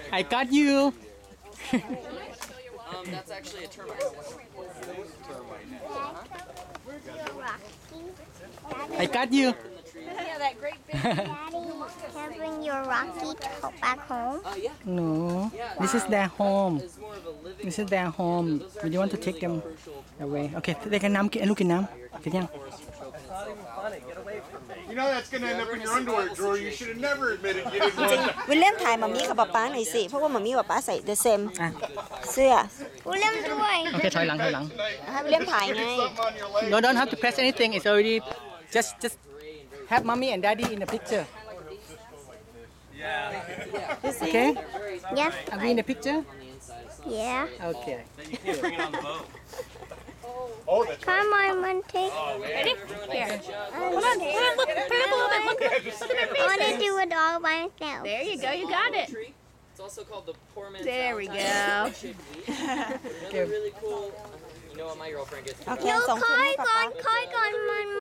I got you. That's actually a termite. I got you. Yeah, that great big. Daddy, can I bring your rocky back home? Yeah. No, this is their home. It's more of a living. This is their home. We don't want to take them away. Okay, they can น้ำกินลูกกินน้ำกินยัง You know that's gonna end up in your underwear drawer. You should have never admitted you didn't want that. วิลเลียมถ่ายมัมมี่กับป๊าป๊าหน่อยสิเพราะว่ามัมมี่กับป๊าใส่ the same เสื้อกูเล่นด้วยโอเคถอยหลังให้วิลเลียมถ่ายไง Something on your leg. No, don't have to press anything. It's already just have mommy and daddy in the picture. Okay? Yes. Are we in the picture? Yeah. Okay. Oh, that's Come on, one take. Ready? Here. Hold on. Look. Turn up a little bit. Look at I want to do it all by myself. There you go. You got it. It's also called the poor man's There we Valentine's go. shaped wheat. Another really cool. You know what my girlfriend gets? โอเค No, ส่งคืนให้ป๊าป๊า Kai gone,